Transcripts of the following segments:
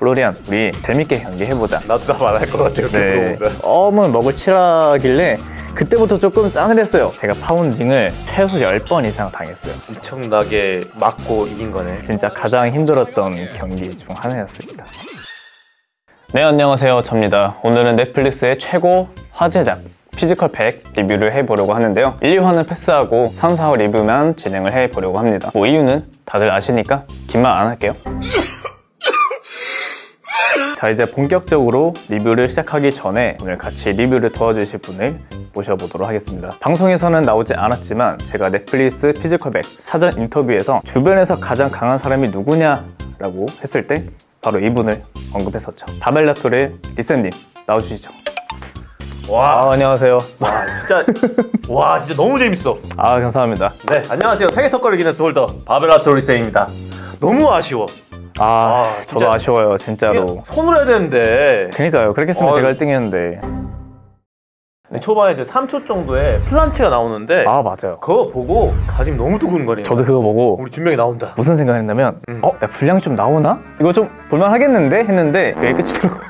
플로리안, 우리 재밌게 경기 해보자. 나도 다 말할 것 같아요. 네. 껌은 먹을 치라길래 그때부터 조금 싸늘했어요. 제가 파운딩을 최소 10번 이상 당했어요. 엄청나게 맞고 이긴 거네. 진짜 가장 힘들었던 경기 중 하나였습니다. 네, 안녕하세요. 접니다. 오늘은 넷플릭스의 최고 화제작 피지컬 100 리뷰를 해보려고 하는데요. 1, 2화는 패스하고 3, 4화 리뷰만 진행을 해보려고 합니다. 뭐 이유는 다들 아시니까 긴 말 안 할게요. 자, 이제 본격적으로 리뷰를 시작하기 전에 오늘 같이 리뷰를 도와주실 분을 모셔보도록 하겠습니다. 방송에서는 나오지 않았지만 제가 넷플릭스 피지컬 100 사전 인터뷰에서 주변에서 가장 강한 사람이 누구냐라고 했을 때 바로 이분을 언급했었죠. 바벨라토르의 리쌤님 나와주시죠. 와, 안녕하세요. 와 진짜 너무 재밌어. 감사합니다. 네, 안녕하세요. 세계 턱걸이 기네스 홀더 바벨라토르 리쌤입니다. 너무 아쉬워. 저도 아쉬워요, 진짜로. 손으로 해야 되는데. 그러니까요. 그렇게 했으면 제가 1등이었는데. 초반에 이제 3초 정도에 플란치가 나오는데 맞아요. 그거 보고 가슴이 너무 두근거리네. 저도 그거 보고 우리 준명이 나온다. 무슨 생각을 했냐면 나 분량이 좀 나오나? 이거 좀 볼만하겠는데? 했는데 그게 끝이더라고요.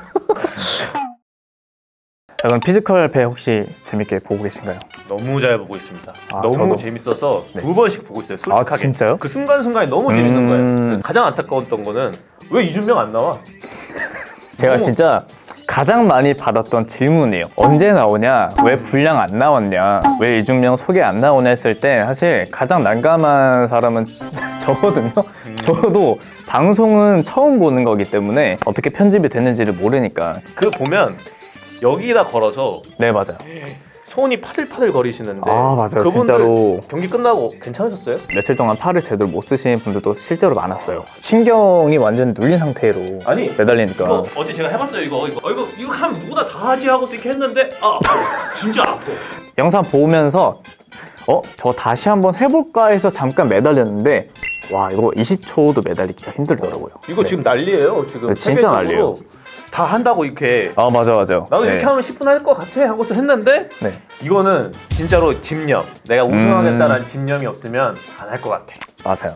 자, 그럼 피지컬 100 혹시 재밌게 보고 계신가요? 너무 잘 보고 있습니다. 너무 저도. 재밌어서 네. 2번씩 보고 있어요, 솔직하게. 진짜요? 그 순간순간이 너무 재밌는 거예요. 가장 안타까웠던 거는 왜 이준명 안 나와? 제가 진짜 가장 많이 받았던 질문이에요. 언제 나오냐? 왜 분량 안 나왔냐? 왜 이준명 소개 안 나오냐 했을 때 사실 가장 난감한 사람은 저거든요. 저도 방송은 처음 보는 거기 때문에 어떻게 편집이 됐는지를 모르니까. 그 보면 여기다 걸어서 네, 맞아요. 손이 파들파들 거리시는데 맞아요. 그분들 진짜로 경기 끝나고 괜찮으셨어요? 며칠 동안 팔을 제대로 못 쓰시는 분들도 실제로 많았어요. 신경이 완전 눌린 상태로 매달리니까. 이거 어제 제가 해봤어요. 이거 하면 누구나 다 하지 하고 이렇게 했는데 진짜 아파. 영상 보면서 저거 다시 한번 해볼까 해서 잠깐 매달렸는데 와, 이거 20초도 매달리기가 힘들더라고요. 이거 지금 난리예요. 지금 진짜 난리예요. 다 한다고 이렇게. 맞아. 나도 이렇게 하면 10분 할 것 같아 하고서 했는데 이거는 진짜로 집념. 내가 우승하겠다라는 집념이 없으면 안 할 것 같아. 맞아요.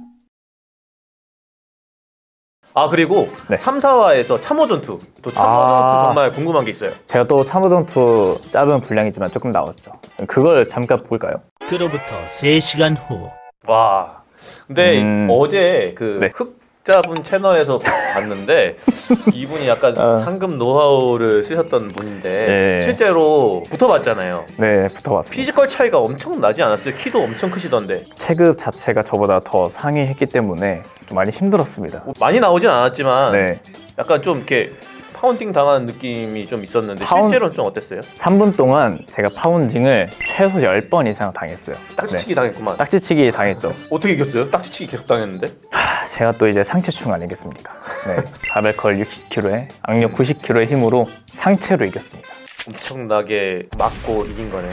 그리고 3, 4화에서 참호 전투. 또 참호 전투 정말 궁금한 게 있어요. 제가 또 참호 전투 짧은 분량이지만 조금 나왔죠. 그걸 잠깐 볼까요? 그로부터 3시간 후. 와. 근데 어제 흑자분 채널에서 봤는데 이분이 약간 상금 노하우를 쓰셨던 분인데 실제로 붙어봤잖아요. 네, 붙어봤어요. 피지컬 차이가 엄청 나지 않았어요? 키도 엄청 크시던데. 체급 자체가 저보다 더 상위했기 때문에 좀 많이 힘들었습니다. 많이 나오진 않았지만 약간 좀 이렇게 파운딩 당하는 느낌이 좀 있었는데 실제로는 좀 어땠어요? 3분 동안 제가 파운딩을 최소 10번 이상 당했어요. 딱지치기 당했구만. 딱지치기 당했죠. 어떻게 이겼어요? 딱지치기 계속 당했는데? 제가 또 이제 상체충 아니겠습니까? 바벨컬 60kg에 악력 90kg의 힘으로 상체로 이겼습니다. 엄청나게 맞고 이긴 거네.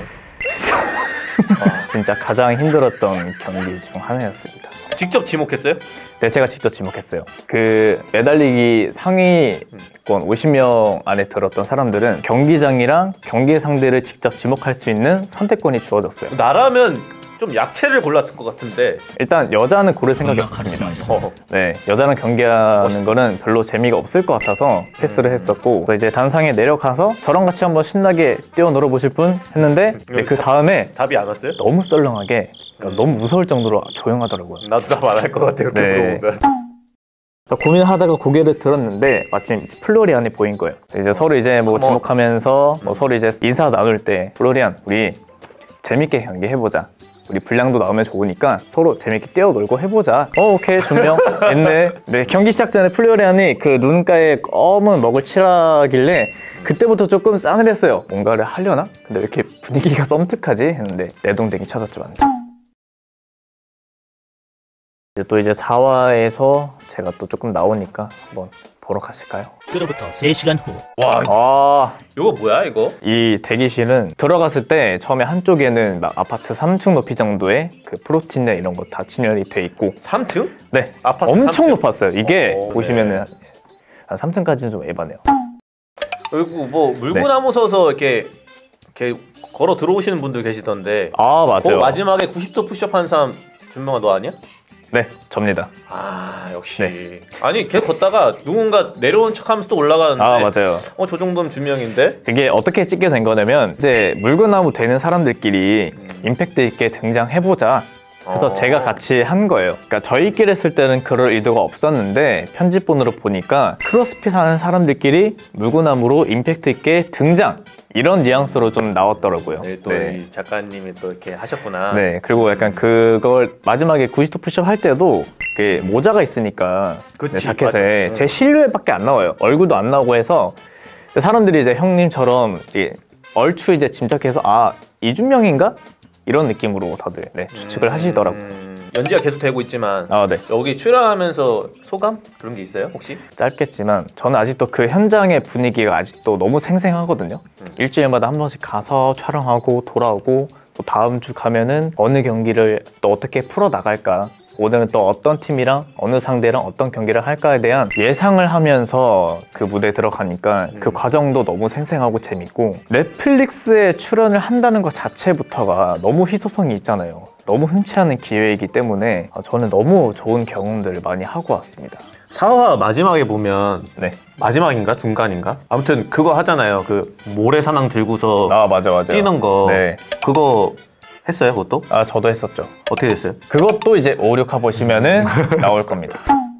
진짜 가장 힘들었던 경기 중 하나였습니다. 직접 지목했어요? 네, 제가 직접 지목했어요. 그 매달리기 상위권 50명 안에 들었던 사람들은 경기장이랑 경기 상대를 직접 지목할 수 있는 선택권이 주어졌어요. 나라면 좀 약체를 골랐을 것 같은데. 일단 여자는 고를 생각이 없습니다. 여자랑 경기하는 거는 별로 재미가 없을 것 같아서 패스를 했었고, 그래서 이제 단상에 내려가서 저랑 같이 한번 신나게 뛰어놀아 보실 분 했는데 그 다음에 답이 안 왔어요? 너무 썰렁하게, 너무 무서울 정도로 조용하더라고요. 나도 다 말할 것 같아요. 고민하다가 고개를 들었는데 마침 플로리안이 보인 거예요. 이제 서로 이제 지목하면서 서로 이제 인사 나눌 때 플로리안, 우리 재밌게 경기 해보자. 우리 분량도 나오면 좋으니까 서로 재밌게 뛰어놀고 해보자. 오케이, 준명 했네. 경기 시작 전에 플로리안이 그 눈가에 검은 먹을 칠하길래 그때부터 조금 싸늘했어요. 뭔가를 하려나? 근데 왜 이렇게 분위기가 썸뜩하지? 했는데 내동댕이 쳐졌죠, 완전. 또 이제 4화에서 제가 또 조금 나오니까 한번 보러 가실까요? 그로부터 3시간 후. 와, 이거 뭐야 이거? 이 대기실은 들어갔을 때 처음에 한쪽에는 막 아파트 3층 높이 정도의 그 프로틴이나 이런 거 다 진열이 돼 있고. 3층? 네, 아파트 엄청 3층? 높았어요. 이게 보시면은 한 3층까지는 좀 에바네요. 그리고 뭐 물구나무 서서 이렇게 걸어 들어오시는 분들 계시던데. 맞아요. 마지막에 90도 푸시업 하는 사람 준명아 너 아니야? 네, 접니다. 아, 역시. 아니, 걔 걷다가 누군가 내려온 척하면서 또 올라가는데. 아, 맞아요. 저 정도면 준명인데? 이게 어떻게 찍게 된 거냐면 이제 물구나무 되는 사람들끼리 임팩트 있게 등장해보자. 그래서 제가 같이 한 거예요. 그러니까 저희끼리 했을 때는 그럴 의도가 없었는데 편집본으로 보니까 크로스핏 하는 사람들끼리 물구나무로 임팩트 있게 등장! 이런 뉘앙스로 좀 나왔더라고요. 네, 또 이 작가님이 또 이렇게 하셨구나. 네, 그리고 약간 그걸 마지막에 90도 푸시업 할 때도 모자가 있으니까 그치, 네, 자켓에 맞아. 제 실루엣밖에 안 나와요. 얼굴도 안 나오고 해서 사람들이 이제 형님처럼 얼추 이제 짐작해서 아, 이준명인가? 이런 느낌으로 다들 추측을 하시더라고요. 연지가 계속 되고 있지만 아, 네. 여기 출연하면서 소감? 그런 게 있어요 혹시? 짧겠지만 저는 아직도 그 현장의 분위기가 아직도 너무 생생하거든요. 일주일마다 한 번씩 가서 촬영하고 돌아오고 또 다음 주 가면은 어느 경기를 또 어떻게 풀어나갈까, 오늘은 또 어떤 팀이랑 어느 상대랑 어떤 경기를 할까에 대한 예상을 하면서 그 무대에 들어가니까 그 과정도 너무 생생하고 재밌고, 넷플릭스에 출연을 한다는 것 자체부터가 너무 희소성이 있잖아요. 너무 흔치 않은 기회이기 때문에 저는 너무 좋은 경험들을 많이 하고 왔습니다. 4화 마지막에 보면 네. 마지막인가 중간인가? 아무튼 그거 하잖아요. 그 모래사낭 들고서 아, 맞아. 뛰는 거. 네. 그거 했어요, 그것도? 아, 저도 했었죠. 어떻게 됐어요? 그것도 이제 5, 6화 보시면은 나올 겁니다.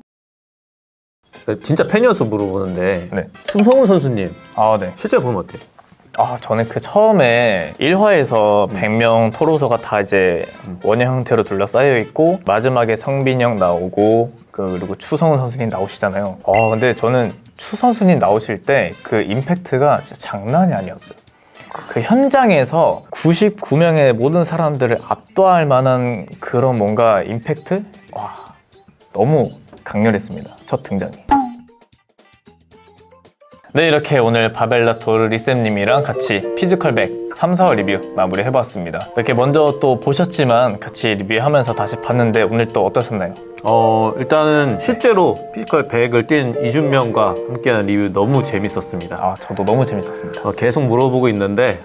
진짜 팬이어서 물어보는데 네. 추성훈 선수님 아, 네. 실제 보면 어때요? 아, 저는 그 처음에 1화에서 100명 토로소가 다 이제 원형 형태로 둘러싸여 있고 마지막에 성빈이 형 나오고 그리고 추성훈 선수님 나오시잖아요. 근데 저는 추 선수님 나오실 때 그 임팩트가 진짜 장난이 아니었어요. 그 현장에서 99명의 모든 사람들을 압도할 만한 그런 뭔가 임팩트? 와, 너무 강렬했습니다. 첫 등장이. 네, 이렇게 오늘 바벨라토르 리쌤님이랑 같이 피지컬백 3, 4화 리뷰 마무리 해봤습니다. 이렇게 먼저 또 보셨지만 같이 리뷰하면서 다시 봤는데 오늘 또 어떠셨나요? 일단은 실제로 피지컬 100을 뛴 이준명과 함께하는 리뷰 너무 재밌었습니다. 아, 저도 너무 재밌었습니다. 계속 물어보고 있는데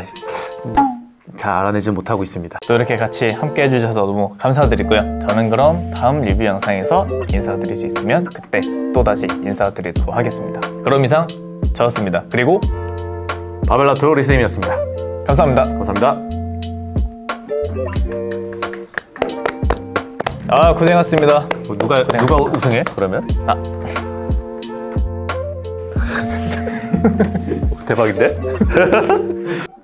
잘 알아내지 못하고 있습니다. 또 이렇게 같이 함께 해주셔서 너무 감사드리고요. 저는 그럼 다음 리뷰 영상에서 인사드릴 수 있으면 그때 또다시 인사드리도록 하겠습니다. 그럼 이상 저였습니다. 그리고 바벨라토르 리쌤이었습니다. 감사합니다. 감사합니다. 아, 고생하셨습니다. 누가 우승해? 그러면? 대박인데?